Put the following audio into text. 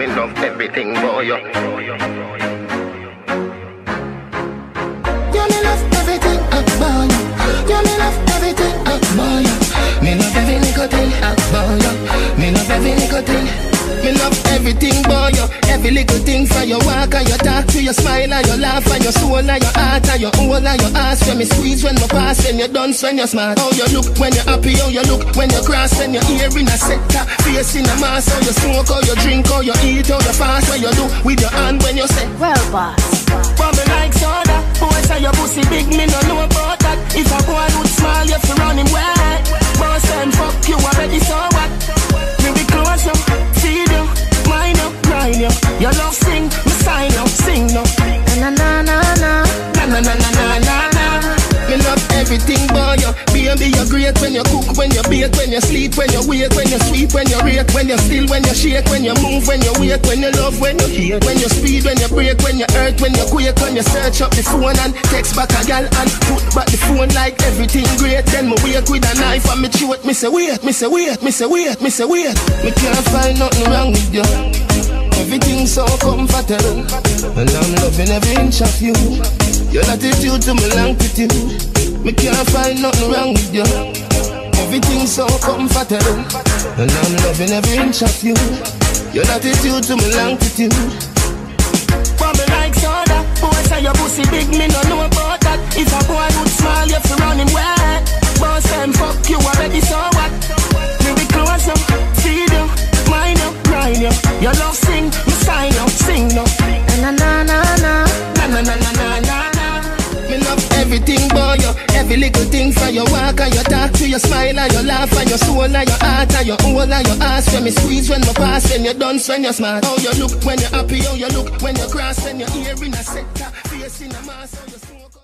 me love everything boy. Yeah, me love everything about you. Yeah, me love everything about you. Me love every little thing about you. Me love every little thing. Me love everything about you. Every little thing from your walk and your talk to your smile and your laugh and your soul and your heart and your whole and your ass. When me squeeze, when me pass, when you're done, when you're smart. How you look when you're happy, how you look when you cross, when you're here in a sector, face in a mask. How you smoke, how you drink, how you eat, how you fast. What you do with your hand when you say, well, boss. but me like soda. Boy say your pussy big, me no know about that. If a boy would smile, you fi run him wet. Boss say fuck you already, so what? Me be close you, feed you, mind you, grind you. Your love sing, me sign you, sing no. Na na na na Na na na na na na na. Me love everything about you. Baby, you're great when you cook, when you bake, when you sleep, when you wake, when you sweep, when you rake, when you still, when you shake, when you move, when you wake, when you love, when you hate, when you speed, when you break, when you hurt, when you quake, when you search up the phone and text back a gal and put back the phone like everything great. Then me wake with a knife and me throat. Me say wait, me say wait, me say wait, me say wait. Me can't find nothing wrong with you. Everything's so comfortable, and I'm loving every inch of you. Your attitude to me longitude, me can't find nothing wrong with you. Everything's so comfortable, and I'm loving every inch of you. Your attitude to me longitude. But me like soda. Boy say your pussy big, me no know about that. If a boy would smile, you fi run him wet. Boss say fuck you already, so what? Me be close you, feed you, mind you, grind you. Your love sing, me sign you, sing no. na na na na Na na na na na na na. Me love everything about you. Every little thing from your walk and your talk to your smile and your laugh and your soul and your heart and your whole and your ass. When me squeeze, when me pass, when you're done, when you're smart. How you look when you're happy, how you look when you cross, when you're here in a sector, face in a mask, how you smoke.